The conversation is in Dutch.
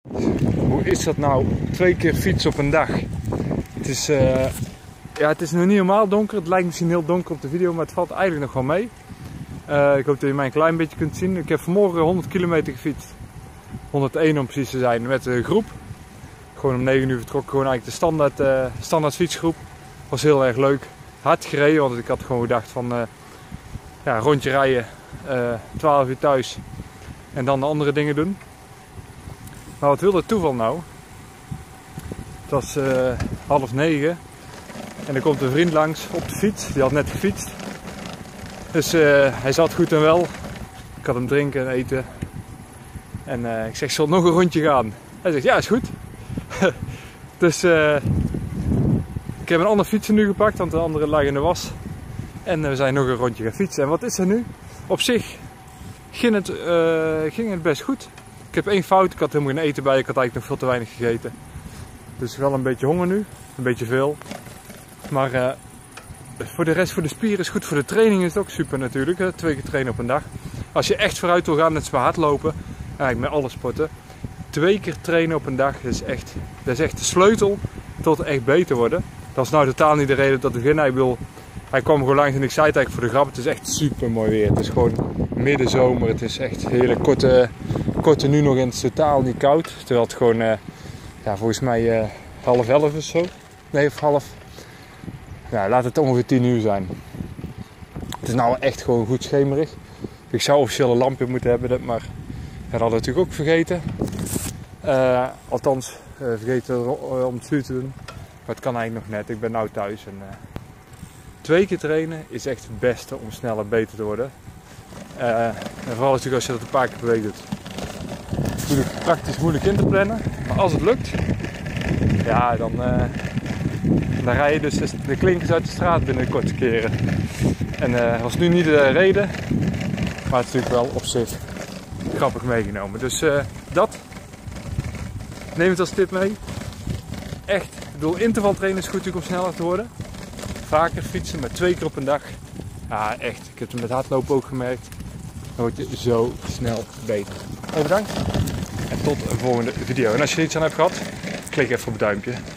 Hoe is dat nou? 2 keer fietsen op een dag. Het is, ja, het is nog niet helemaal donker. Het lijkt misschien heel donker op de video, maar het valt eigenlijk nog wel mee. Ik hoop dat je mij een klein beetje kunt zien. Ik heb vanmorgen 100 kilometer gefietst. 101 om precies te zijn met de groep. Gewoon om 9 uur vertrokken. Gewoon eigenlijk de standaard fietsgroep. Was heel erg leuk. Hard gereden, want ik had gewoon gedacht van ja, rondje rijden, 12 uur thuis en dan de andere dingen doen. Maar wat wilde het toeval nou? Het was 8:30 en er komt een vriend langs op de fiets. Die had net gefietst. Dus hij zat goed en wel. Ik had hem drinken en eten. En ik zeg, zal nog een rondje gaan? Hij zegt, ja, is goed. Dus ik heb een andere fietser nu gepakt, want de andere lag in de was. En we zijn nog een rondje gaan fietsen. En wat is er nu? Op zich ging het best goed. Ik heb 1 fout, ik had helemaal geen eten bij. Ik had eigenlijk nog veel te weinig gegeten. Dus wel een beetje honger nu. Een beetje veel. Maar voor de rest, voor de spieren is goed. Voor de training is het ook super natuurlijk. Hè? 2 keer trainen op een dag. Als je echt vooruit wil gaan, net zoals hardlopen. Eigenlijk met alle sporten. 2 keer trainen op een dag, dat is echt de sleutel tot echt beter worden. Dat is nou totaal niet de reden dat ik begin. Hij kwam gewoon langs en ik zei het eigenlijk voor de grap. Het is echt super mooi weer. Het is gewoon middenzomer. Het is echt hele korte nu nog in het totaal niet koud. Terwijl het gewoon, ja, volgens mij 10:30 of zo. Nee, of half. Ja, laat het ongeveer 10 uur zijn. Het is nou echt gewoon goed schemerig. Ik zou officieel een lampje moeten hebben, maar dat hadden we natuurlijk ook vergeten. Althans, vergeten om het vuur te doen. Maar het kan eigenlijk nog net. Ik ben nu thuis. En, 2 keer trainen is echt het beste om sneller beter te worden. En vooral natuurlijk als je dat een paar keer per week doet. Natuurlijk praktisch moeilijk in te plannen. Maar als het lukt, ja, dan rij je dus de klinkers uit de straat binnen de korte keren. En dat was nu niet de reden. Maar het is natuurlijk wel op zich grappig meegenomen. Dus dat. Neem het als tip mee. Echt, ik bedoel, intervaltrainen is goed natuurlijk om sneller te worden. Vaker fietsen, maar 2 keer op een dag. Ja, echt. Ik heb het met hardlopen ook gemerkt. Dan word je zo snel beter. Bedankt. En tot een volgende video. En als je er iets aan hebt gehad, klik even op het duimpje.